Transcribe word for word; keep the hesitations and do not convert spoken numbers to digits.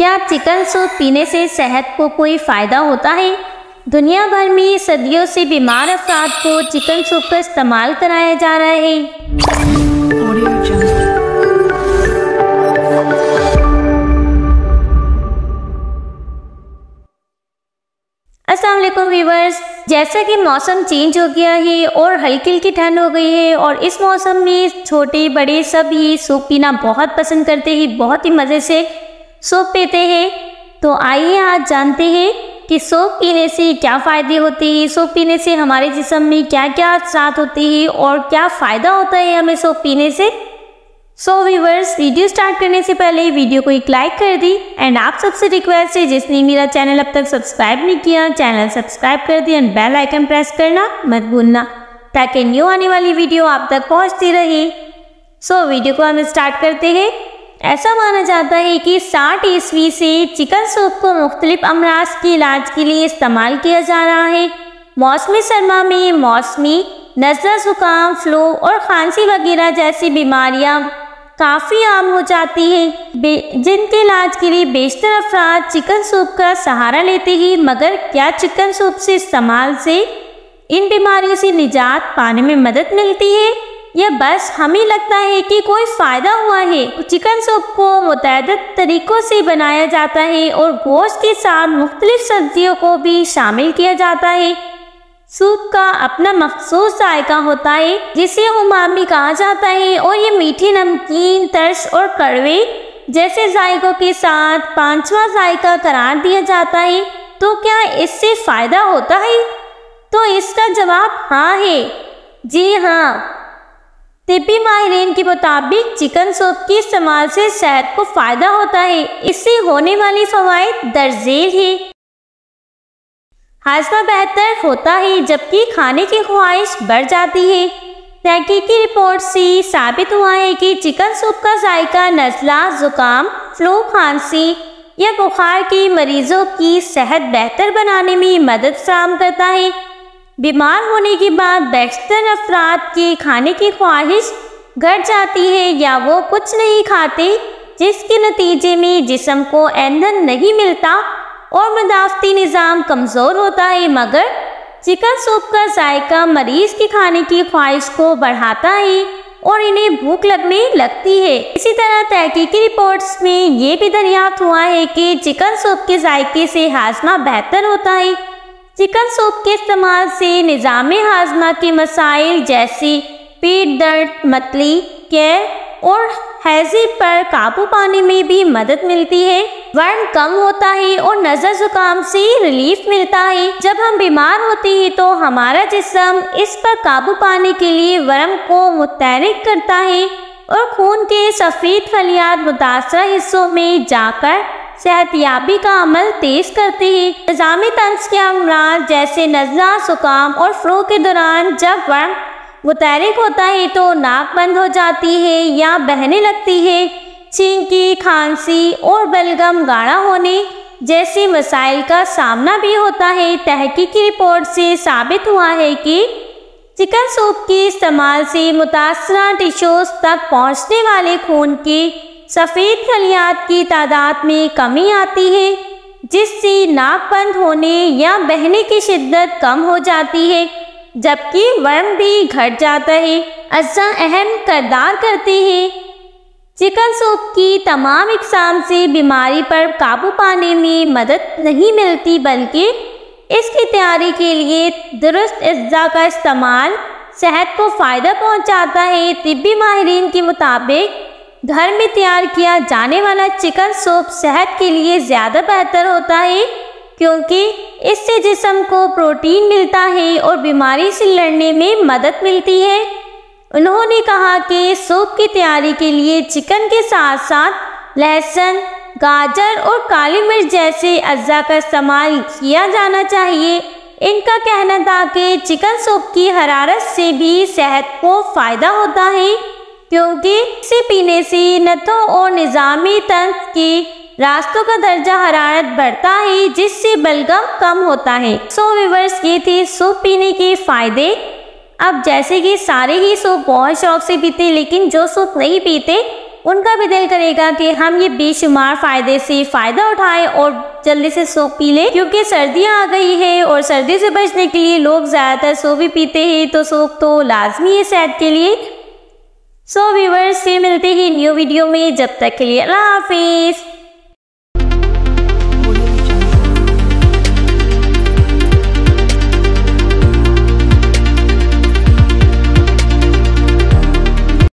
क्या chicken soup पीने से सेहत को कोई फ़ायदा होता है? दुनिया भर में सदियों से बीमार अफराद को चिकन सूप का इस्तेमाल कराया जा रहा है। अस्सलाम वालेकुम व्यूअर्स, जैसा कि मौसम चेंज हो गया है और हल्की हल्की ठंड हो गई है और इस मौसम में छोटे बड़े सब ही सूप पीना बहुत पसंद करते हैं, बहुत ही मज़े से सूप पीते हैं। तो आइए आज जानते हैं कि सूप पीने से क्या फ़ायदे होते हैं, सूप पीने से हमारे जिस्म में क्या क्या असरात होते हैं और क्या फ़ायदा होता है हमें सूप पीने से। सो व्यूअर्स, वीडियो स्टार्ट करने से पहले वीडियो को एक लाइक कर दी एंड आप सबसे रिक्वेस्ट है जिसने मेरा चैनल अब तक सब्सक्राइब नहीं किया, चैनल सब्सक्राइब कर दी एंड बेल आइकन प्रेस करना मत भूलना ताकि न्यू आने वाली वीडियो आप तक पहुंचती रहे। सो so, वीडियो को हम स्टार्ट करते हैं। ऐसा माना जाता है कि साठ ईस्वी से चिकन सूप को मुख्तलिफ अमराज के इलाज के लिए इस्तेमाल किया जा रहा है। मौसमी सरमा में मौसमी नज़ला, जुकाम, फ्लू और खांसी वगैरह जैसी बीमारियां काफ़ी आम हो जाती हैं, जिनके इलाज के लिए बेशतर अफराद चिकन सूप का सहारा लेते हैं। मगर क्या चिकन सूप से इस्तेमाल से इन बीमारियों से निजात पाने में मदद मिलती है या बस हमें लगता है कि कोई फ़ायदा हुआ है? चिकन सूप को मुतअद्दिद तरीक़ों से बनाया जाता है और गोश्त के साथ मुख्तलिफ सब्जियों को भी शामिल किया जाता है। सूप का अपना मखसूस जायका होता है जिसे उमामी कहा जाता है और ये मीठी, नमकीन, तर्श और कड़वे जैसे जायकों के साथ पांचवा जायका करार दिया जाता है। तो क्या इससे फ़ायदा होता है? तो इसका जवाब हाँ है। जी हाँ, तिब्बी माहिरीन के मुताबिक चिकन सूप के इस्तेमाल से सेहत को फ़ायदा होता है। इससे होने वाली फ़वाइद दर्जेल है। हाजमा बेहतर होता है जबकि खाने की ख्वाहिश बढ़ जाती है। तहकीकी रिपोर्ट से साबित हुआ है कि चिकन सूप का जायका नज़ला, जुकाम, फ्लू, खांसी या बुखार के मरीजों की सेहत बेहतर बनाने में मदद फराहम करता है। बीमार होने के बाद बेशतर अफराद की खाने की ख्वाहिश घट जाती है या वो कुछ नहीं खाते, जिसके नतीजे में जिस्म को ईंधन नहीं मिलता और मदाफ़ती निज़ाम कमज़ोर होता है। मगर चिकन सूप का जायका मरीज़ की खाने की ख्वाहिश को बढ़ाता है और इन्हें भूख लगने लगती है। इसी तरह तहकीकी रिपोर्ट्स में ये भी दरियाफ्त हुआ है कि चिकन सूप के जायके से हाजमा बेहतर होता है। चिकन सूप के इस्तेमाल से निज़ामे हाजमा के मसाइल जैसे पेट दर्द, मतली, कैर और हैज़े पर काबू पाने में भी मदद मिलती है। वर्म कम होता है और नज़ला, जुकाम से रिलीफ मिलता है। जब हम बीमार होते हैं तो हमारा जिस्म इस पर काबू पाने के लिए वर्म को मुतहरिक करता है और खून के सफ़ेद खलियात मुतासरा हिस्सों में जाकर सेहतयाबी का अमल तेज करते हैं। निज़ामी तंज के अमराज जैसे नज़ला, जुकाम और फ्लू के दौरान जब वर्म मुतहरिक होता है तो नाक बंद हो जाती है या बहने लगती है। छींकी, खांसी और बलगम गाढ़ा होने जैसे मसाइल का सामना भी होता है। तहकीकी रिपोर्ट से साबित हुआ है कि चिकन सूप के इस्तेमाल से मुतासरा टिश्यूज़ तक पहुंचने वाले खून के सफ़ेद खलियात की तादाद में कमी आती है, जिससे नाक बंद होने या बहने की शिद्दत कम हो जाती है, जबकि वर्म भी घट जाता है। अज्जा अहम किरदार करते हैं। चिकन सूप की तमाम इकसाम से बीमारी पर काबू पाने में मदद नहीं मिलती, बल्कि इसकी तैयारी के लिए दुरुस्त अज्जा का इस्तेमाल सेहत को फ़ायदा पहुंचाता है। तिब्बी माहिरीन के मुताबिक घर में तैयार किया जाने वाला चिकन सूप सेहत के लिए ज़्यादा बेहतर होता है क्योंकि इससे जिस्म को प्रोटीन मिलता है और बीमारी से लड़ने में मदद मिलती है। उन्होंने कहा कि सूप की तैयारी के लिए चिकन के साथ साथ लहसुन, गाजर और काली मिर्च जैसे अज्जा का इस्तेमाल किया जाना चाहिए। इनका कहना था कि चिकन सूप की हरारत से भी सेहत को फ़ायदा होता है क्योंकि इसे पीने से नसों और निज़ामी तंत्र के रास्तों का दर्जा हरारत बढ़ता है, जिससे बलगम कम होता है। सो व्यूअर्स, ये थे सूप पीने के फ़ायदे। अब जैसे कि सारे ही सूप बहुत शौक से पीते, लेकिन जो सूप नहीं पीते उनका भी दिल करेगा कि हम ये बेशुमार फ़ायदे से फ़ायदा उठाएं और जल्दी से सूप पी लें, क्योंकि सर्दियां आ गई है और सर्दी से बचने के लिए लोग ज़्यादातर सूप ही पीते हैं, तो सूप तो लाजमी है सेहत के लिए। सो व्यूअर्स, फिर मिलते हैं न्यू वीडियो में, जब तक के लिए अल्लाह हाफिज़।